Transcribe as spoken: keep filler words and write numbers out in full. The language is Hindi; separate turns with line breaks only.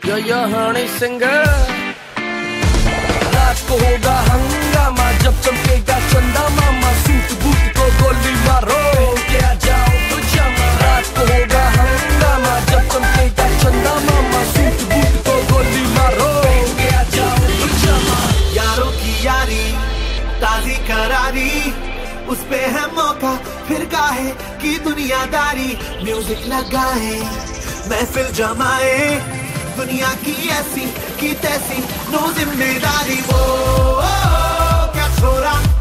या या हनी सिंगर। रात को होगा हंगामा जब चमकेगा चंदा मामा, सूट बूट को गोली मारो के आ जाओ तो जमा। रात को होगा हंगामा जब चमकेगा चंदा मामा, सूट बूट को गोली मारो के आ जाओ तो जमा।
यारों की यारी ताजी करारी, उस पे है मौका फिर काहे की दुनियादारी। म्यूजिक लगाए महफिल जमाए, दुनिया की ऐसी की तैसी नो जिम्मेदारी। वो, वो, वो क्या छोरा